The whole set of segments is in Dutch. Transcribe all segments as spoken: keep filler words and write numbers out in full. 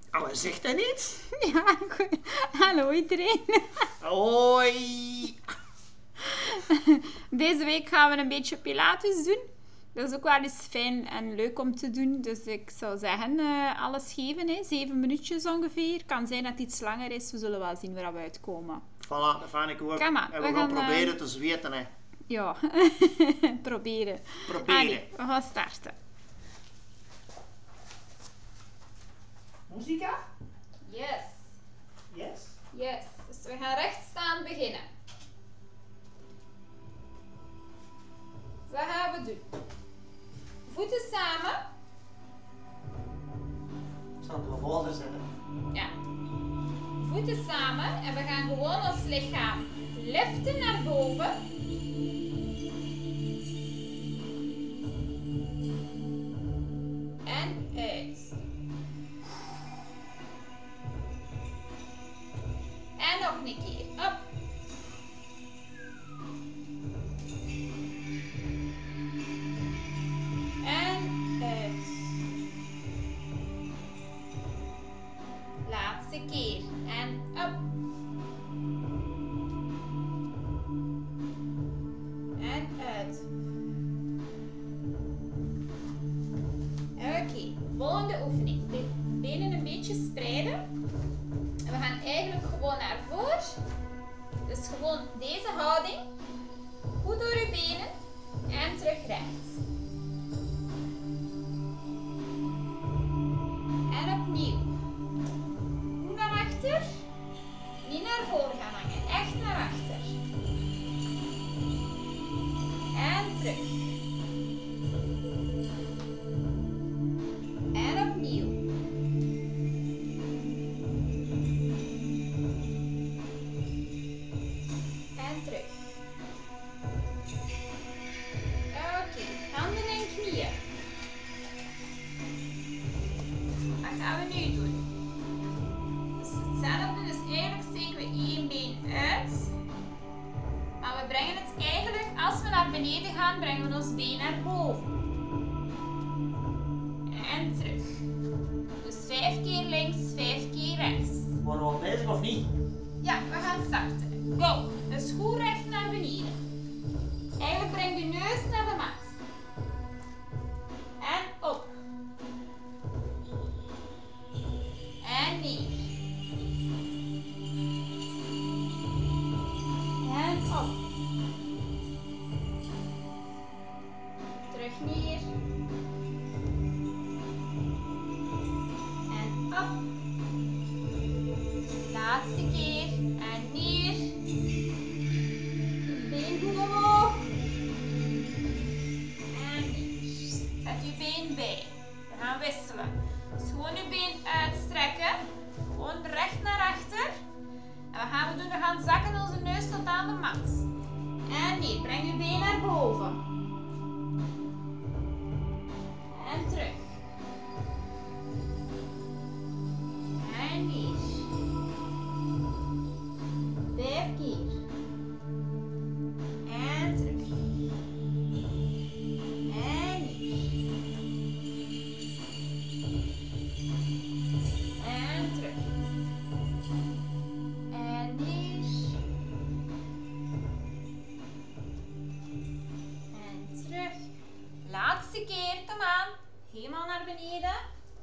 Alle zegt dat niet? Ja, goed. Hallo iedereen. Hoi. Deze week gaan we een beetje Pilates doen. Dat is ook wel eens fijn en leuk om te doen. Dus ik zou zeggen, uh, alles geven. Hè. Zeven minuutjes ongeveer. Kan zijn dat het iets langer is. We zullen wel zien waar we uitkomen. Voilà, dat vind ik ook. Kom maar, en we, we gaan, gaan proberen uh... te zweten. Hè. Ja, proberen. Proberen. Allee, we gaan starten. Muzika? Yes. Yes. Yes. Dus we gaan rechtstaan beginnen. Wat gaan we doen? Voeten samen. Ik zal het wel volgen zetten. Ja. Voeten samen en we gaan gewoon ons lichaam liften naar boven. En uit. En nog een keer. Op. En uit. Laatste keer. En op. En uit. Oké, okay. Volgende oefening. De benen een beetje spreiden. En we gaan eigenlijk gewoon naar voren. Dus gewoon deze houding. Goed door uw benen. En terug rechts. En opnieuw. Goed naar achter. Niet naar voren gaan hangen. Echt naar achter. En terug. En opnieuw. En terug. Oké, handen en knieën. Wat gaan we nu doen? Dus hetzelfde, dus eigenlijk steken we één been uit. Maar we brengen het eigenlijk, als we naar beneden gaan, brengen we ons been naar boven. En terug. Dus vijf keer links, vijf keer rechts. Worden we al bezig of niet? Ja, we gaan starten. Go! Dus goed recht naar beneden. Eigenlijk breng je neus naar de mat. En op. En neer. En op. Terug neer. En op. Laatste keer. En neer. Been goed omhoog. En neer. Zet je been bij. We gaan wisselen. Dus gewoon je been uitstrekken. Gewoon recht naar achter. En wat gaan we doen? We gaan zakken onze neus tot aan de mat. En neer. Breng je been naar boven. En terug. En neer. Vijf keer. En terug. En neer. En terug. En neer. En terug. Laatste keer, kom aan. Helemaal naar beneden.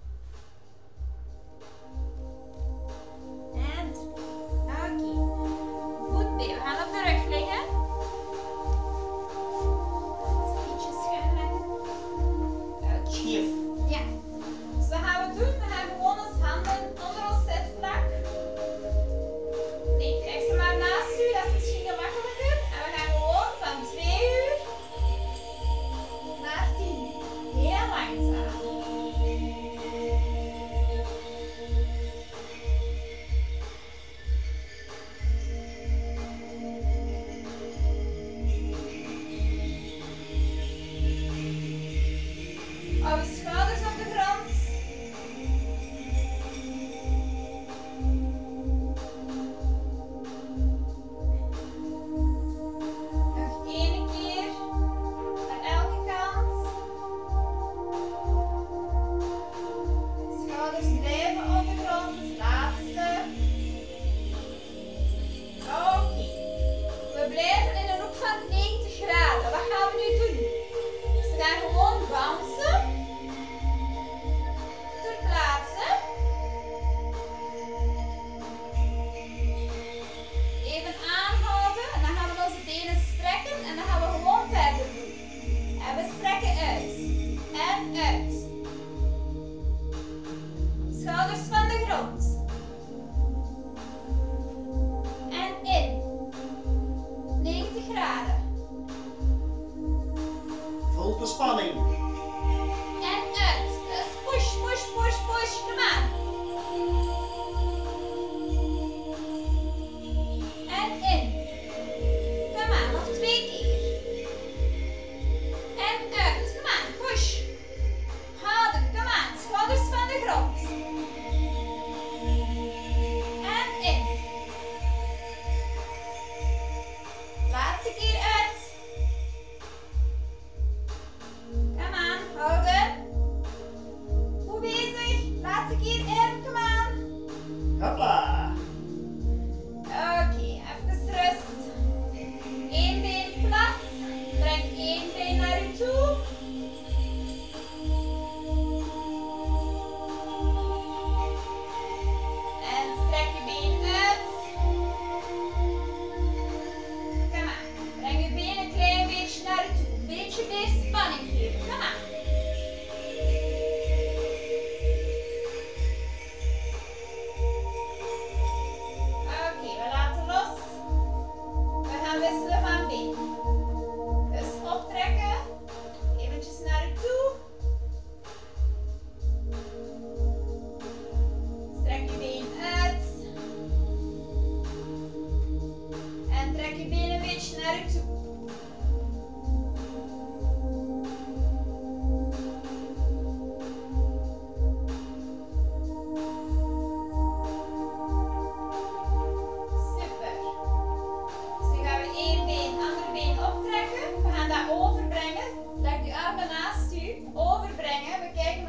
En terug. Oké. Voet bij. We gaan op de rug liggen. Ietsje schuin leggen. Oké. Schief. Ja. Dus wat gaan we doen? We gaan gewoon onze handen onder ons zitvlak. Nee, krijg ze maar naast u. Dat is misschien gemakkelijker. En we gaan gewoon van twee uur naar tien uur. Heel langzaam. Hou je schouders op de grond. Nog één keer. Aan elke kant.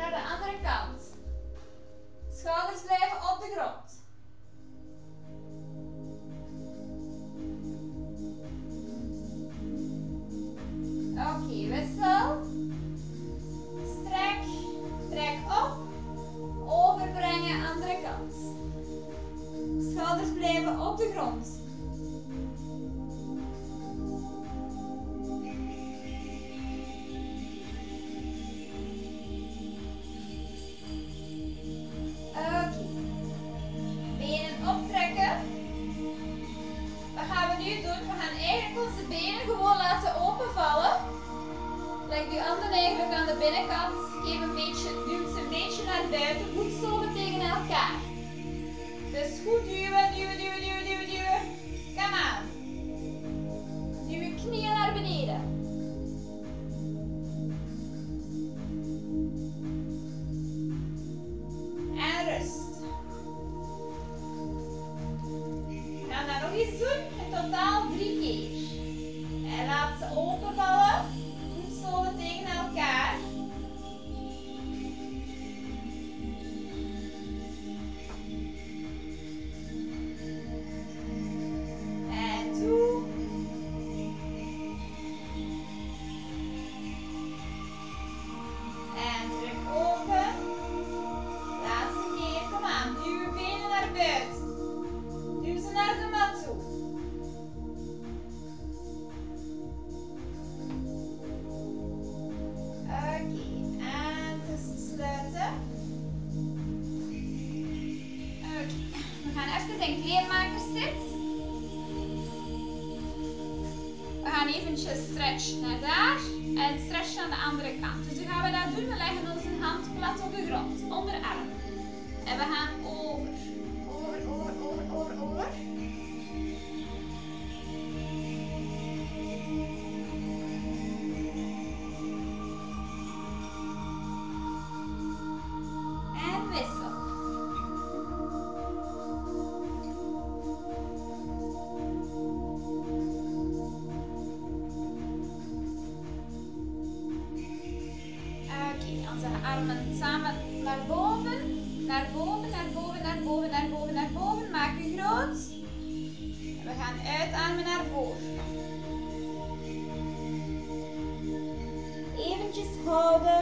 naar de andere kant. Schouders blijven op de grond. Oké, okay, wissel. Strek, trek op. Overbrengen, andere kant. Schouders blijven op de grond. Oké. Benen optrekken. Wat gaan we nu doen? We gaan eigenlijk onze benen gewoon laten openvallen. Leg je handen eigenlijk aan de binnenkant. Geef een beetje, duw ze een beetje naar buiten. Voetzolen tegen elkaar. Dus goed duwen, duwen, duwen, duwen, duwen, duwen. Kom aan. Duw je knieën naar beneden. En rust. We gaan dat nog eens doen. In totaal drie keer. En laat ze openvallen. Voetzolen tegen elkaar. En toe. En terug open. Laatste keer. Kom aan. Duw je benen naar buiten. Duw ze naar de mat toe. Oké, en tussen sluiten. Oké, we gaan even in kleermakerszit. We gaan eventjes stretchen naar daar en stretchen aan de andere kant. Dus hoe gaan we dat doen? We leggen onze hand plat op de grond, onder de arm. En we gaan over, over, over, over, over, over. En wissel. Oké, onze armen samen naar boven. Naar boven, naar boven, naar boven, naar boven, naar boven. Maak je groot. En we gaan uitademen naar voren. Eventjes houden.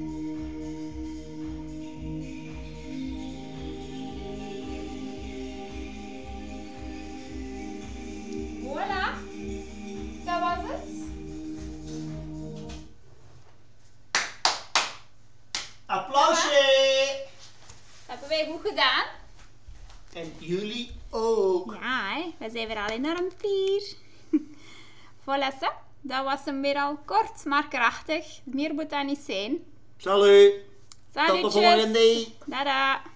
Voilà. Dat was het. Applausje! Dat hebben wij goed gedaan. En jullie ook. Ja, hè? Wij zijn weer al enorm fier. Voilà, zo. Dat was hem weer al kort, maar krachtig. Meer moet dat niet zijn. Salut! Salutjes. Tot de volgende! Dada.